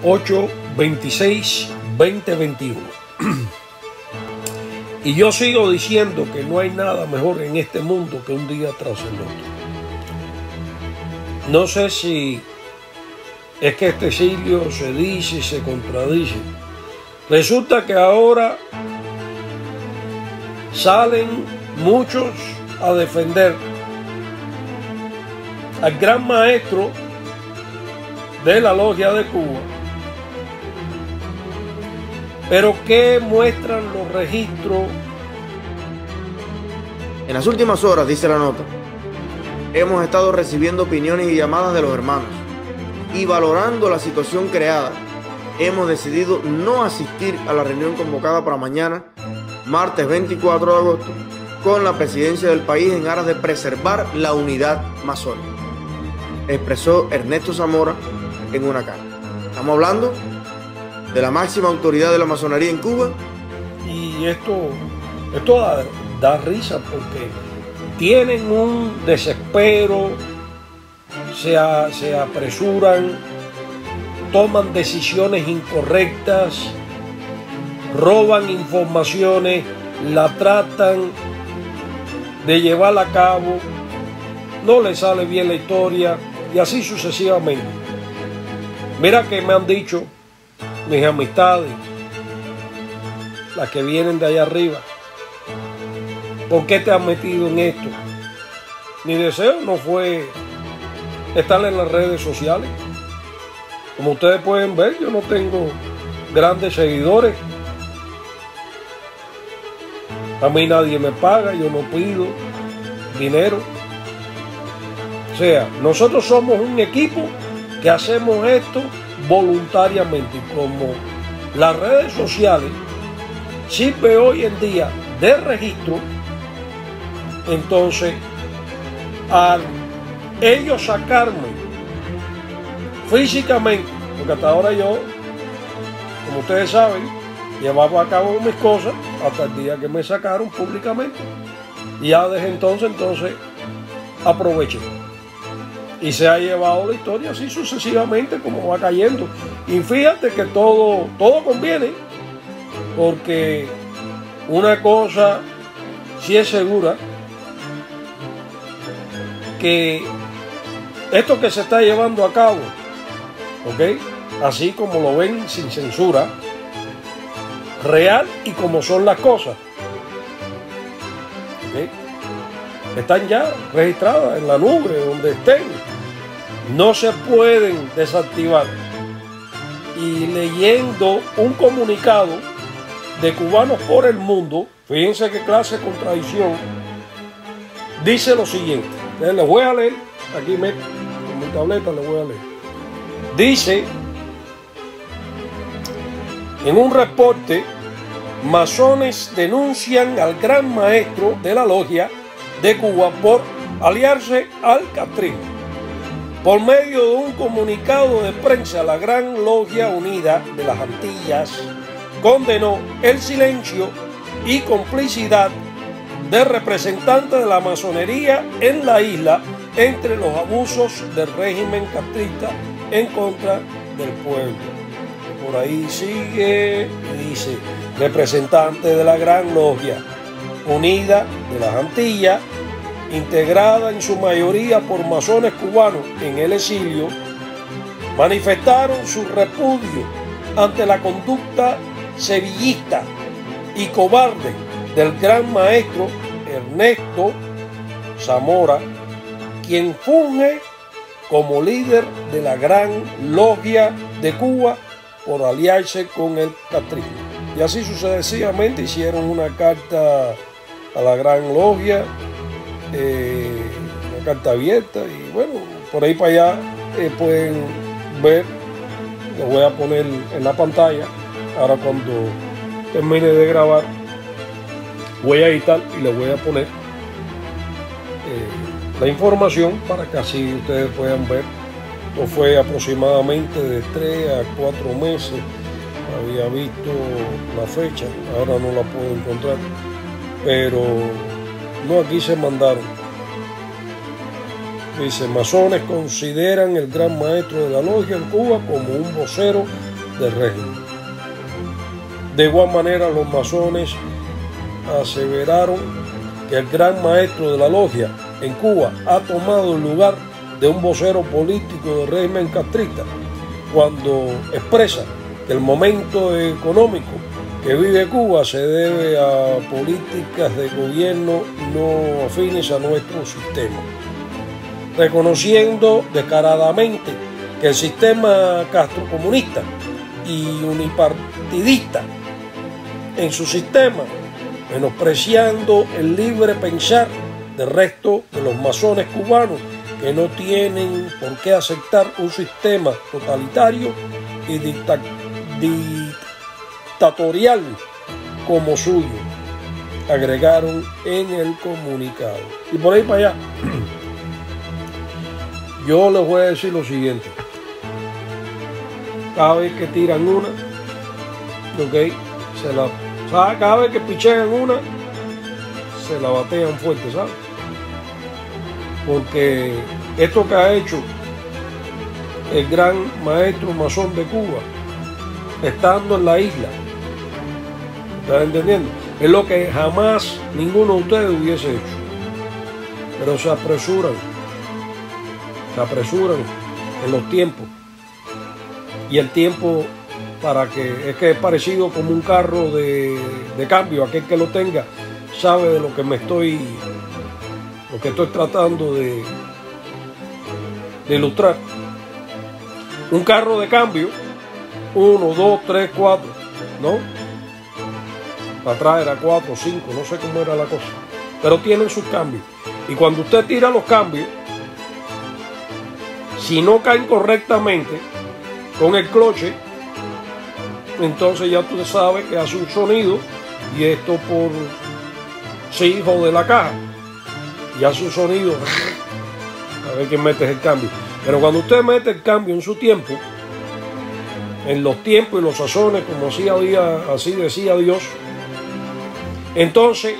8-26-2021. Y yo sigo diciendo que no hay nada mejor en este mundo que un día tras el otro. No sé si es que este siglo se dice y se contradice. Resulta que ahora salen muchos a defender al gran maestro de la logia de Cuba. Pero ¿qué muestran los registros? En las últimas horas, dice la nota, hemos estado recibiendo opiniones y llamadas de los hermanos y valorando la situación creada, hemos decidido no asistir a la reunión convocada para mañana, martes 24 de agosto, con la presidencia del país en aras de preservar la unidad masónica, expresó Ernesto Zamora en una carta. Estamos hablando de la máxima autoridad de la masonería en Cuba. Y esto da risa porque tienen un desespero, se apresuran, toman decisiones incorrectas, roban informaciones, la tratan de llevar a cabo, no les sale bien la historia y así sucesivamente. Mira que me han dicho mis amistades, las que vienen de allá arriba, ¿por qué te has metido en esto? Mi deseo no fue estar en las redes sociales. Como ustedes pueden ver, yo no tengo grandes seguidores. A mí nadie me paga, yo no pido dinero. O sea, nosotros somos un equipo que hacemos esto voluntariamente. Y como las redes sociales sirven hoy en día de registro, entonces al ellos sacarme físicamente, porque hasta ahora yo, como ustedes saben, llevaba a cabo mis cosas hasta el día que me sacaron públicamente, y ya desde entonces aproveché y se ha llevado la historia así sucesivamente como va cayendo. Y fíjate que todo conviene, porque una cosa sí es segura, que esto que se está llevando a cabo, ¿ok?, así como lo ven, sin censura, real y como son las cosas, ¿ok?, están ya registradas en la nube, donde estén, no se pueden desactivar. Y leyendo un comunicado de Cubanos por el Mundo, fíjense qué clase de contradicción, dice lo siguiente. Les voy a leer, aquí con mi tableta les voy a leer. Dice, en un reporte, masones denuncian al gran maestro de la logia de Cuba por aliarse al castrismo. Por medio de un comunicado de prensa, la Gran Logia Unida de las Antillas condenó el silencio y complicidad de representantes de la masonería en la isla entre los abusos del régimen castrista en contra del pueblo. Por ahí sigue y dice, representantes de la Gran Logia Unida de las Antillas, integrada en su mayoría por masones cubanos en el exilio, manifestaron su repudio ante la conducta sevillista y cobarde del gran maestro Ernesto Zamora, quien funge como líder de la Gran Logia de Cuba por aliarse con el castrismo. Y así sucesivamente hicieron una carta a la Gran Logia, una carta abierta, y bueno, por ahí para allá pueden ver, lo voy a poner en la pantalla, ahora cuando termine de grabar, voy a editar y le voy a poner la información para que así ustedes puedan ver. Esto fue aproximadamente de 3 a 4 meses, había visto la fecha, ahora no la puedo encontrar, pero no, aquí se mandaron. Dice, masones consideran el gran maestro de la logia en Cuba como un vocero del régimen. De igual manera, los masones aseveraron que el gran maestro de la logia en Cuba ha tomado el lugar de un vocero político del régimen castrista cuando expresa que el momento económico que vive Cuba se debe a políticas de gobierno no afines a nuestro sistema, reconociendo descaradamente que el sistema castrocomunista y unipartidista en su sistema, menospreciando el libre pensar del resto de los masones cubanos que no tienen por qué aceptar un sistema totalitario y dictatorial como suyo, agregaron en el comunicado. Y por ahí para allá, yo les voy a decir lo siguiente: cada vez que tiran una, ¿ok? Cada vez que pichean una, se la batean fuerte, ¿sabes? Porque esto que ha hecho el gran maestro masón de Cuba, estando en la isla, ¿están entendiendo? Es lo que jamás ninguno de ustedes hubiese hecho. Pero se apresuran en los tiempos. Y el tiempo es que es parecido como un carro de cambio. Aquel que lo tenga sabe de lo que estoy tratando de ilustrar. Un carro de cambio, 1, 2, 3, 4, ¿no? Para atrás era 4, 5, no sé cómo era la cosa, pero tienen sus cambios. Y cuando usted tira los cambios, si no caen correctamente con el cloche, entonces ya tú sabes que hace un sonido, y esto por sí, hijo de la caja, y hace un sonido a ver quién mete el cambio. Pero cuando usted mete el cambio en su tiempo, en los tiempos y los sazones, como así decía Dios, entonces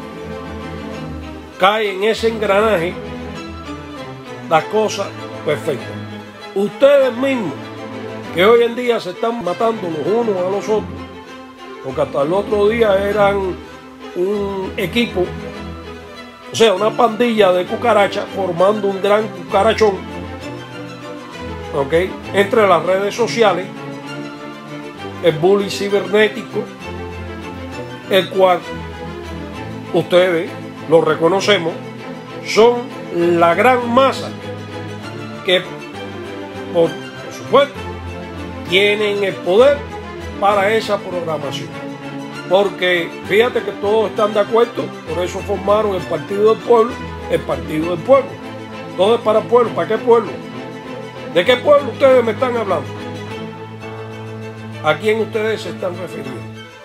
cae en ese engranaje las cosas perfectas. Ustedes mismos, que hoy en día se están matando los unos a los otros, porque hasta el otro día eran un equipo, o sea, una pandilla de cucarachas formando un gran cucarachón, ¿ok? Entre las redes sociales, el bullying cibernético, el cual ustedes lo reconocemos, son la gran masa que, por supuesto, tienen el poder para esa programación. Porque fíjate que todos están de acuerdo, por eso formaron el Partido del Pueblo, el Partido del Pueblo. Todo es para el pueblo. ¿Para qué pueblo? ¿De qué pueblo ustedes me están hablando? ¿A quién ustedes se están refiriendo?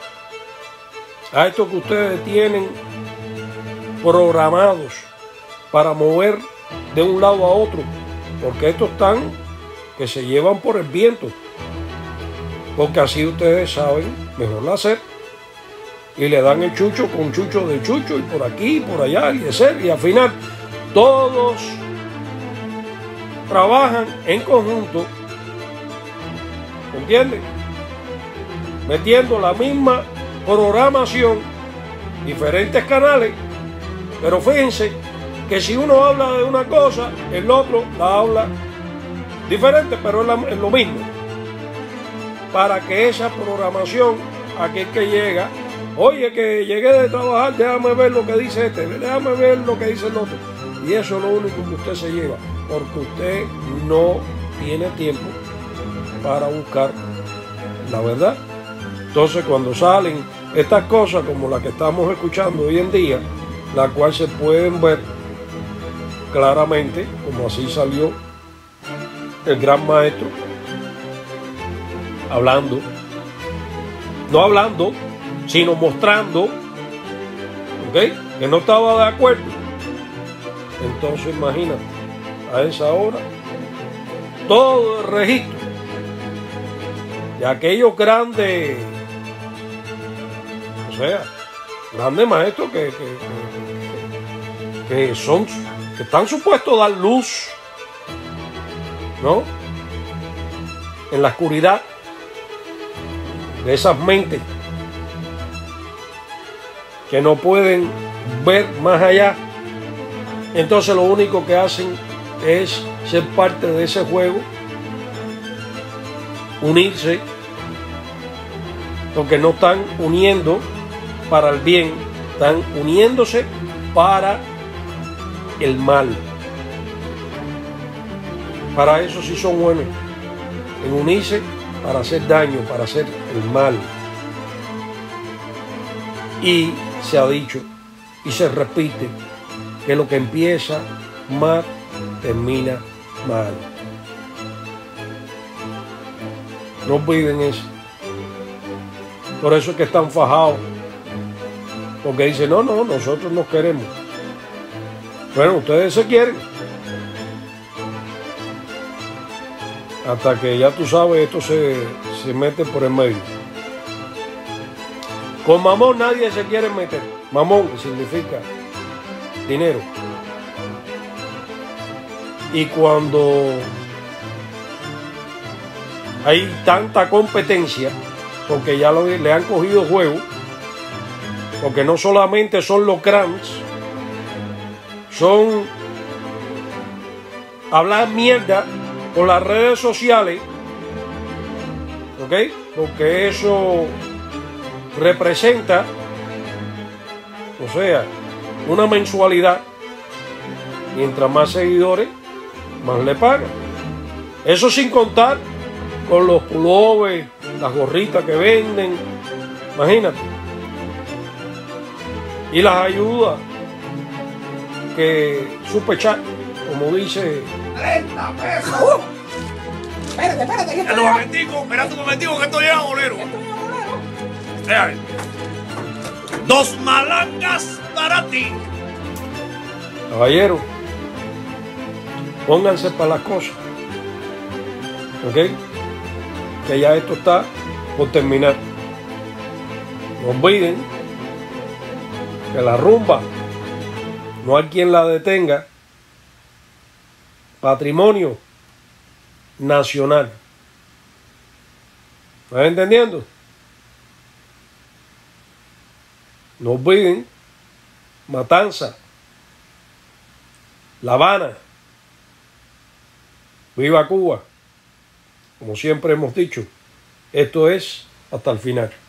A esto que ustedes tienen programados para mover de un lado a otro, porque estos están que se llevan por el viento, porque así ustedes saben mejor hacer, y le dan el chucho con chucho de chucho, y por aquí y por allá, y hacer, y al final todos trabajan en conjunto, ¿entienden? Metiendo la misma programación, diferentes canales, pero fíjense que si uno habla de una cosa, el otro la habla diferente, pero es lo mismo. Para que esa programación, aquel que llega, oye, que llegué de trabajar, déjame ver lo que dice este, déjame ver lo que dice el otro. Y eso es lo único que usted se lleva, porque usted no tiene tiempo para buscar la verdad. Entonces, cuando salen estas cosas como las que estamos escuchando hoy en día, las cuales se pueden ver claramente, como así salió el gran maestro, no hablando, sino mostrando, ¿ok?, que no estaba de acuerdo. Entonces, imagínate, a esa hora, todo el registro de aquellos grandes, o sea, grandes maestros que están supuestos a dar luz, ¿no?, en la oscuridad, de esas mentes que no pueden ver más allá, entonces lo único que hacen es ser parte de ese juego, unirse, porque no están uniendo para el bien, están uniéndose para el mal. Para eso sí son buenos, en unirse para hacer daño, para hacer el mal. Y se ha dicho y se repite que lo que empieza mal termina mal. No olviden eso. Por eso es que están fajados, porque dicen, no, nosotros nos queremos. Bueno, ustedes se quieren, hasta que ya tú sabes, esto se mete por el medio. Con mamón nadie se quiere meter. Mamón, que significa dinero. Y cuando hay tanta competencia, porque ya le han cogido juego, porque no solamente son los crans, son hablar mierda por las redes sociales, ¿ok? Porque eso representa, o sea, una mensualidad. Mientras más seguidores, más le pagan. Eso sin contar con los pullovers, las gorritas que venden, imagínate. Y las ayudas que Superchat, como dice. 30 pesos. Espérate. Espera un momentico que estoy en bolero. Dos malangas para ti. Caballero, pónganse para las cosas, ¿ok? Que ya esto está por terminar. No olviden que la rumba no hay quien la detenga. Patrimonio nacional. ¿Están entendiendo? No olviden Matanza, La Habana, viva Cuba. Como siempre hemos dicho, esto es hasta el final.